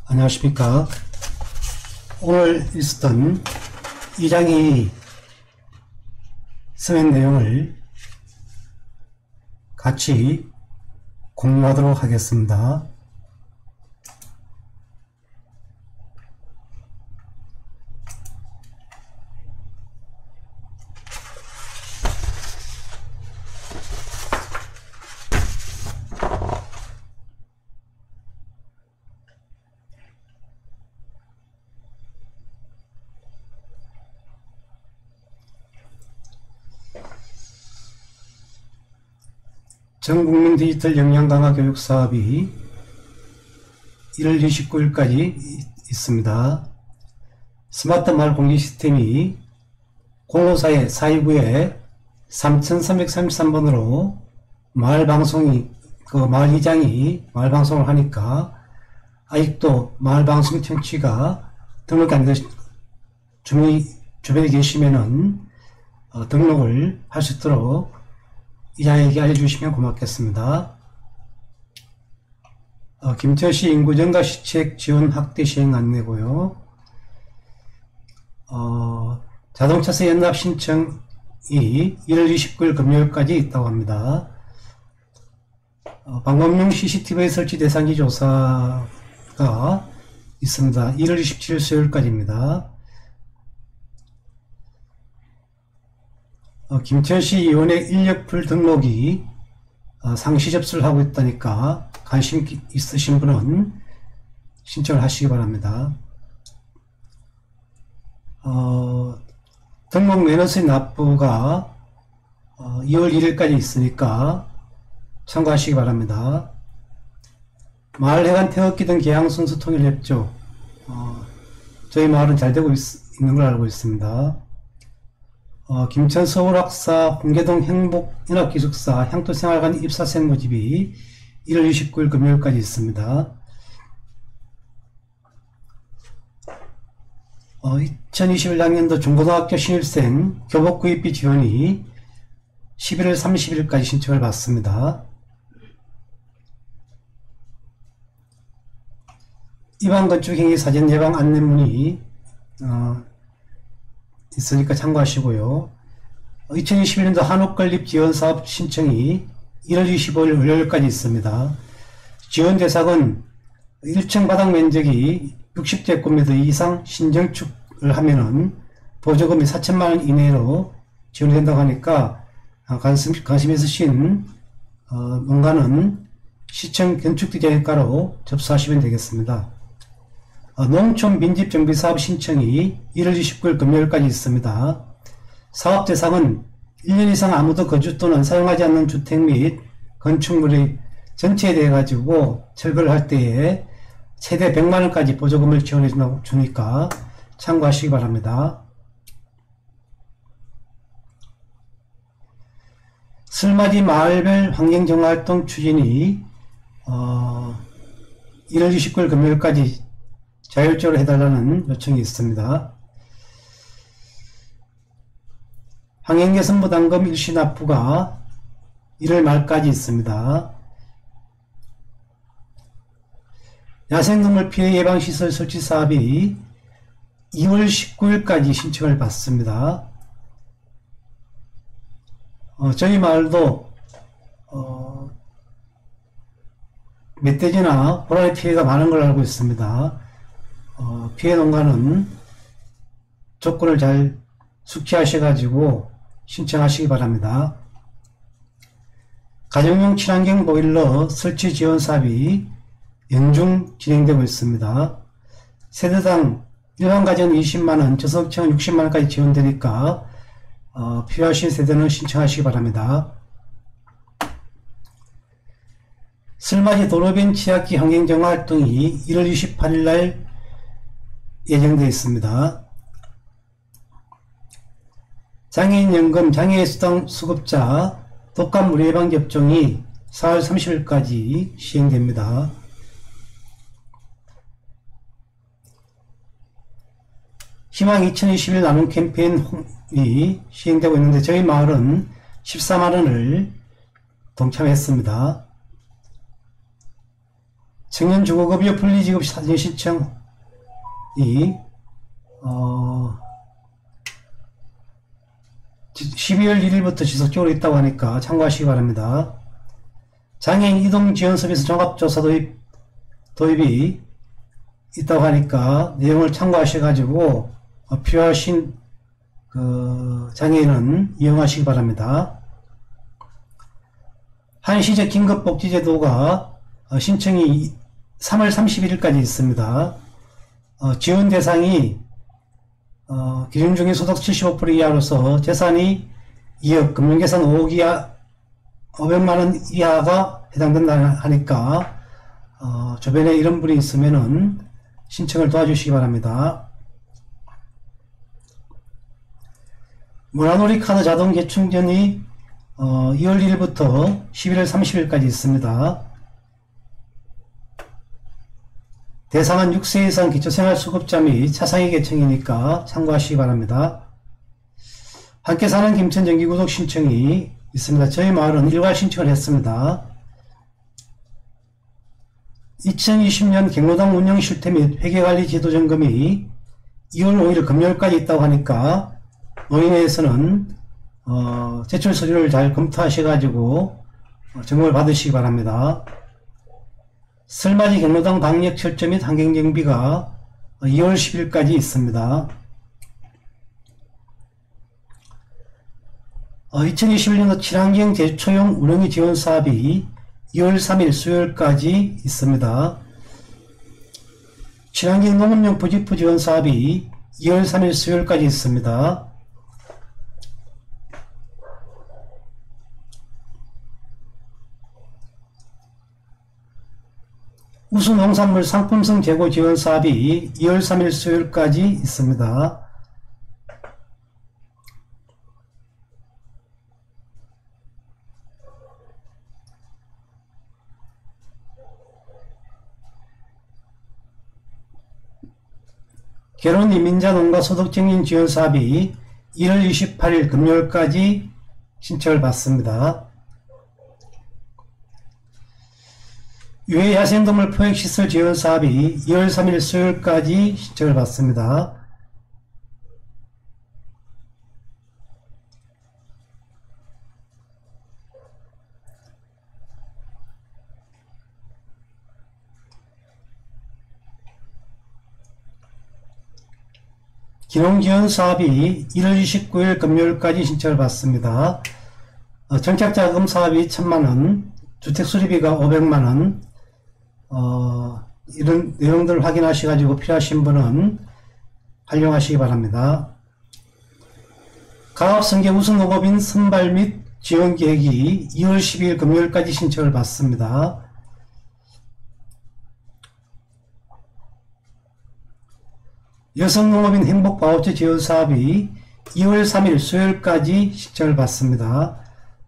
안녕하십니까. 오늘 있었던 2장의 서면 내용을 같이 공유하도록 하겠습니다. 전국민 디지털 역량 강화 교육 사업이 1월 29일까지 있습니다. 스마트 마을 공지 시스템이 054-429-3333번으로 마을 이장이 마을 방송을 하니까 아직도 마을 방송 청취가 등록이 안 되신 주변에 계시면은 등록을 할 수 있도록 이장에게 알려주시면 고맙겠습니다. 김천시 인구 증가 시책 지원 확대 시행 안내고요. 자동차세 연납 신청이 1월 29일 금요일까지 있다고 합니다. 방범용 CCTV 설치 대상지 조사가 있습니다. 1월 27일 수요일까지입니다. 김천시 의원의 인력풀 등록이 상시 접수를 하고 있다니까 관심 있으신 분은 신청을 하시기 바랍니다. 등록 매너스의 납부가 2월 1일까지 있으니까 참고하시기 바랍니다. 마을회관 태극기 등 개항 순수 통일협조, 저희 마을은 잘 되고 있는 걸 알고 있습니다. 김천 서울학사 홍계동 행복연합기숙사 향토생활관 입사생 모집이 1월 29일 금요일까지 있습니다. 2021학년도 중고등학교 신입생 교복 구입비 지원이 11월 30일까지 신청을 받습니다. 입안건축행위 사전 예방 안내문이 있으니까 참고하시고요. 2021년도 한옥건립 지원사업 신청이 1월 25일 월요일까지 있습니다. 지원 대상은 1층 바닥 면적이 60제곱미터 이상 신정축을 하면은 보조금이 4천만원 이내로 지원이 된다고 하니까 관심 있으신 뭔가는 시청 건축디자인과로 접수하시면 되겠습니다. 농촌 민집정비사업 신청이 1월 29일 금요일까지 있습니다. 사업 대상은 1년 이상 아무도 거주 또는 사용하지 않는 주택 및 건축물의 전체에 대해 가지고 철거를 할 때에 최대 100만원까지 보조금을 지원해 주니까 참고하시기 바랍니다. 설맞이 마을별 환경정화활동 추진이 1월 29일 금요일까지 자율적으로 해달라는 요청이 있습니다. 환경개선부담금 일시 납부가 1월 말까지 있습니다. 야생동물 피해 예방시설 설치 사업이 2월 19일까지 신청을 받습니다. 저희 마을도 멧돼지나 호랑이 피해가 많은 걸 알고 있습니다. 피해 농가는 조건을 잘 숙지하셔가지고 신청하시기 바랍니다. 가정용 친환경 보일러 설치 지원 사업이 연중 진행되고 있습니다. 세대당 일반 가전 20만원, 저소득층은 60만원까지 지원되니까 필요하신 세대는 신청하시기 바랍니다. 설맞이 도로변 치약기 환경정화 활동이 1월 28일날 예정되어 있습니다. 장애인연금 장애수당 수급자 독감 무료 예방 접종이 4월 30일까지 시행됩니다. 희망 2021 나눔 캠페인이 시행되고 있는데 저희 마을은 14만원을 동참했습니다. 청년 주거급여 분리지급 사전 신청이 12월 1일부터 지속적으로 있다고 하니까 참고하시기 바랍니다. 장애인 이동 지원 서비스 종합조사 도입이 있다고 하니까 내용을 참고하셔가지고 필요하신 장애인은 이용하시기 바랍니다. 한시적 긴급복지제도가 신청이 3월 31일까지 있습니다. 지원 대상이 기준 중위 소득 75% 이하로서 재산이 2억, 금융계산 5억 이하, 500만원 이하가 해당된다 하니까 주변에 이런 분이 있으면은 신청을 도와주시기 바랍니다. 문화놀이 카드 자동 재충전이 2월 1일부터 11월 30일까지 있습니다. 대상은 6세 이상 기초생활수급자 및 차상위 계층이니까 참고하시기 바랍니다. 함께 사는 김천 정기구독 신청이 있습니다. 저희 마을은 일괄 신청을 했습니다. 2020년 경로당 운영 실태 및 회계관리 제도 점검이 2월 5일 금요일까지 있다고 하니까 노인회에서는 제출 서류를 잘 검토하셔가지고 점검을 받으시기 바랍니다. 설맞이 경로당 방역 철저 및 환경정비가 2월 10일까지 있습니다. 2021년도 친환경 제초용 운영의 지원 사업이 2월 3일 수요일까지 있습니다. 친환경 농업용 부직포 지원 사업이 2월 3일 수요일까지 있습니다. 우수농산물 상품성 재고 지원 사업이 2월 3일 수요일까지 있습니다. 결혼 이민자 농가 소득 증진 지원 사업이 1월 28일 금요일까지 신청을 받습니다. 유해 야생동물 포획시설 지원 사업이 2월 3일 수요일까지 신청을 받습니다. 기농지원 사업이 1월 29일 금요일까지 신청을 받습니다. 정착자금 사업이 1000만원, 주택수리비가 500만원, 이런 내용들을 확인하셔가지고 필요하신 분은 활용하시기 바랍니다. 가업성계 우수농업인 선발 및 지원계획이 2월 12일 금요일까지 신청을 받습니다. 여성농업인 행복바우처 지원사업이 2월 3일 수요일까지 신청을 받습니다.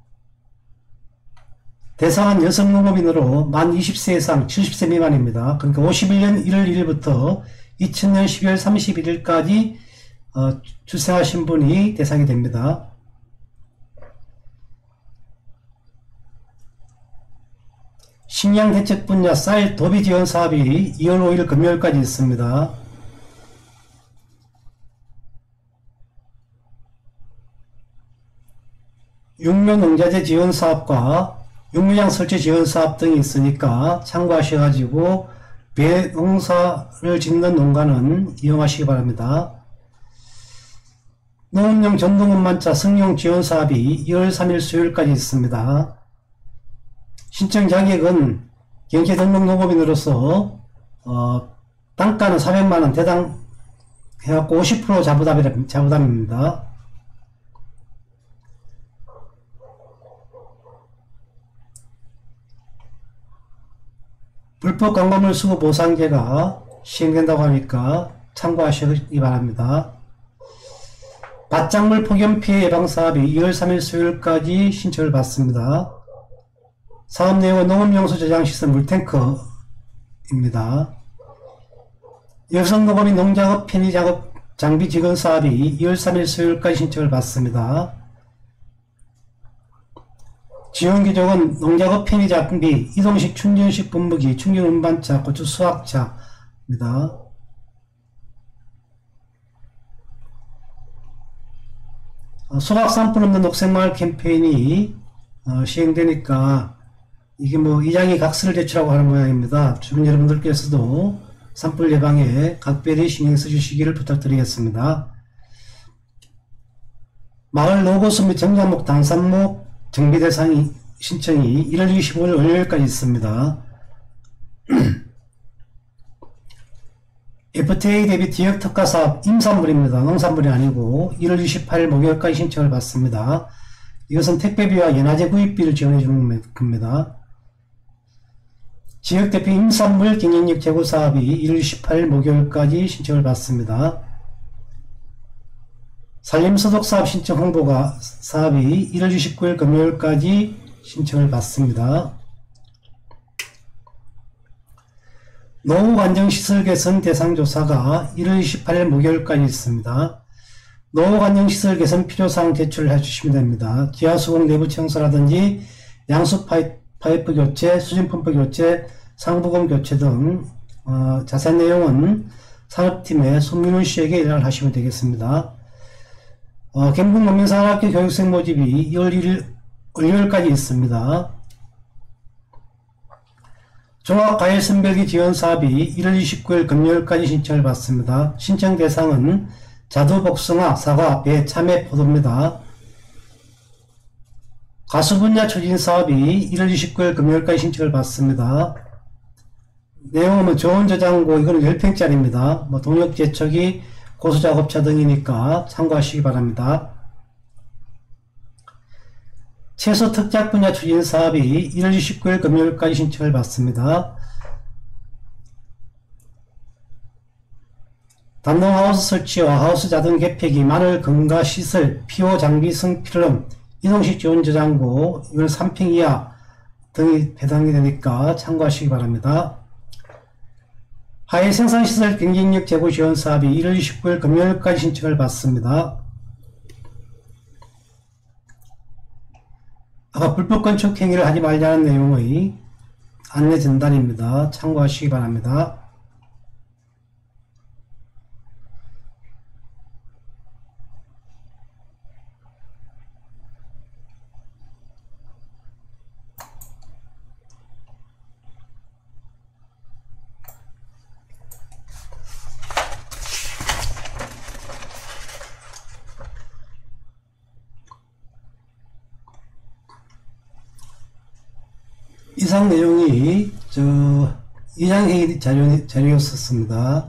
대상은 여성농업인으로 만 20세 이상 70세 미만입니다. 그러니까 51년 1월 1일부터 2000년 12월 31일까지 출생하신 분이 대상이 됩니다. 식량대책 분야 쌀 도비 지원 사업이 2월 5일 금요일까지 있습니다. 육묘농자재 지원 사업과 육묘장 설치 지원 사업 등이 있으니까 참고하셔가지고 배 농사를 짓는 농가는 이용하시기 바랍니다. 농업용 전동운반차 승용 지원 사업이 2월 3일 수요일까지 있습니다. 신청 자격은 경제 등록 농업인으로서 단가는 400만원 대당 해갖고 50% 자부담입니다. 불법 광고물 수거 보상제가 시행된다고 하니까 참고하시기 바랍니다. 밭작물 폭염 피해 예방 사업이 2월 3일 수요일까지 신청을 받습니다. 사업 내용은 농업용수 저장시설 물탱크입니다. 여성농업인 농작업 편의작업 장비 직원 사업이 2월 3일 수요일까지 신청을 받습니다. 지원기종은 농작업 편의작비, 이동식 충전식 분무기, 충전 운반차, 고추 수확차입니다. 수박 산불 없는 녹색마을 캠페인이 시행되니까 이게 뭐 이장이 각서를 제출하고 하는 모양입니다. 주민 여러분들께서도 산불 예방에 각별히 신경 써주시기를 부탁드리겠습니다. 마을 로고스 및 정자목 당산목 정비 대상 신청이 1월 25일 월요일까지 있습니다. FTA 대비 지역 특화 사업 임산물입니다. 농산물이 아니고 1월 28일 목요일까지 신청을 받습니다. 이것은 택배비와 연화제 구입비를 지원해 주는 겁니다. 지역 대표 임산물 경쟁력 제고 사업이 1월 28일 목요일까지 신청을 받습니다. 산림소득 사업 신청 홍보가 사업이 1월 29일 금요일까지 신청을 받습니다. 노후관정시설 개선 대상조사가 1월 28일 목요일까지 있습니다. 노후관정시설 개선 필요사항 제출을 해주시면 됩니다. 지하수공 내부 청소라든지 양수 파이프 교체, 수진펌프 교체, 상부공 교체 등 자세한 내용은 산업팀의 손민훈 씨에게 연락을 하시면 되겠습니다. 경북농민산업학교 교육생 모집이 2월 1일 월요일까지 있습니다. 종합과일선별기 지원사업이 1월 29일 금요일까지 신청을 받습니다. 신청 대상은 자두, 복숭아, 사과, 배, 참외, 포도입니다. 가수분야 추진사업이 1월 29일 금요일까지 신청을 받습니다. 내용은 좋은 저장고, 이거는 10평짜리입니다. 동력 재촉이 고수작업차 등이니까 참고하시기 바랍니다. 채소 특작 분야 추진 사업이 1월 29일 금요일까지 신청을 받습니다. 단동하우스 설치와 하우스 자동 개폐기, 마늘 금가 시설, 피호 장비 성필름, 이동식 지원 저장고, 이건 3평 이하 등이 해당이 되니까 참고하시기 바랍니다. 하해 생산시설 경쟁력 제고 지원 사업이 1월 29일 금요일까지 신청을 받습니다. 아까 불법 건축 행위를 하지 말자는 내용의 안내 전단입니다. 참고하시기 바랍니다. 이상 내용이 이장회의 자료였었습니다.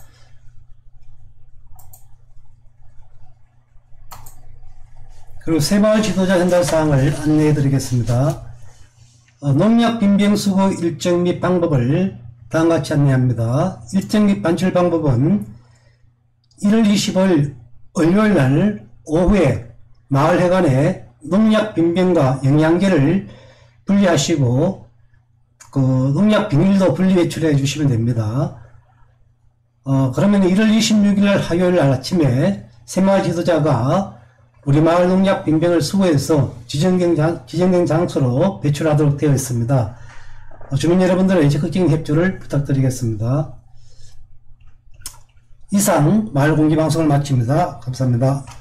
그리고 새마을 지도자 전달 사항을 안내해 드리겠습니다. 농약 빈병 수거 일정 및 방법을 다음과 같이 안내합니다. 일정 및 반출 방법은 1월 25일 월요일날 오후에 마을회관에 농약 빈병과 영양제를 분리하시고 농약 비닐도 분리 배출해 주시면 됩니다. 그러면 1월 26일 화요일 아침에 새마을 지도자가 우리 마을 농약 빈병을 수거해서 지정된 장소로 배출하도록 되어 있습니다. 주민 여러분들의 적극적인 협조를 부탁드리겠습니다. 이상 마을 공개방송을 마칩니다. 감사합니다.